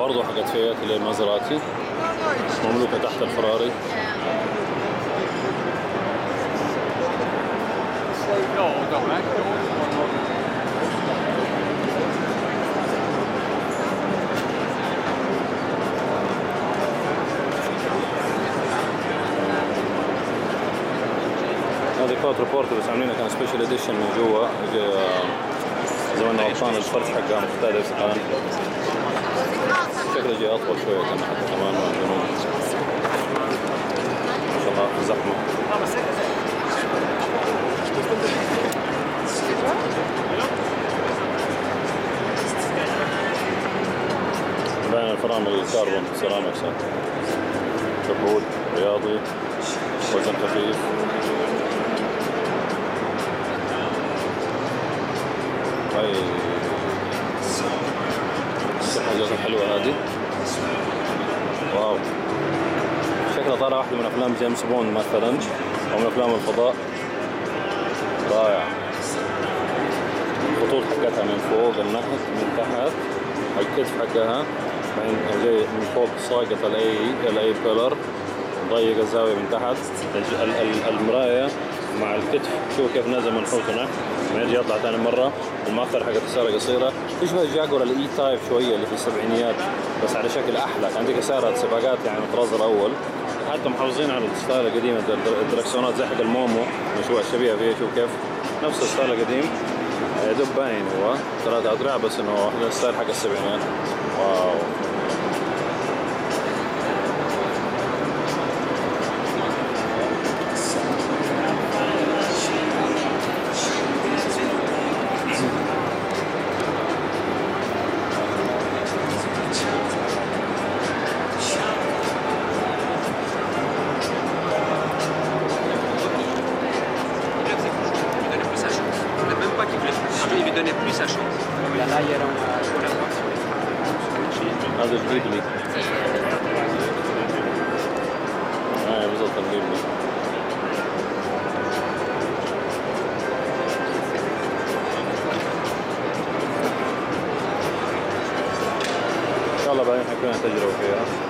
برضو حقت فيات اللي المازراتي مملوكة تحت الفراري. هذه كوتر بورتو بس عاملينها كان سبيشال اديشن من جوا. زمان غلطان الفرش حقها مختلف، كان شكله جاي اطول شويه كان حتى كمان مع الجنوب. ما شاء الله زحمه. باين الفرامل الكربون سيراميكس، كحول رياضي وزن خفيف. هاي الحاجات الحلوة هذه. واو، شكلها طالع واحدة من أفلام جيمس بوند مثلا أو من أفلام الفضاء. رائع. الخطوط حقتها من فوق النحت من تحت الكتف حقها، بعدين جاي من فوق ساقط الاي بيلر، ضيق الزاوية من تحت. المراية مع الكتف شوف كيف نزل من فوق هنا، يجي يطلع ثاني مرة. المؤخر حقت السيارة قصيرة، تشبه الجاكور الاي تايب شوية اللي في السبعينيات بس على شكل أحلى. كان ديك سيارة سباقات يعني الطراز الأول، حتى محافظين على الستايل القديم. الدركسونات زي حق المومو مشروع الشبيهة فيه، شوف كيف نفس الستايل القديم. يدب باين هو 3 أدراع بس إنه الستايل حق السبعينات. واو. هذا الجيبلي. بالضبط الجيبلي. ان شاء الله بعدين حيكون تجربة فيها.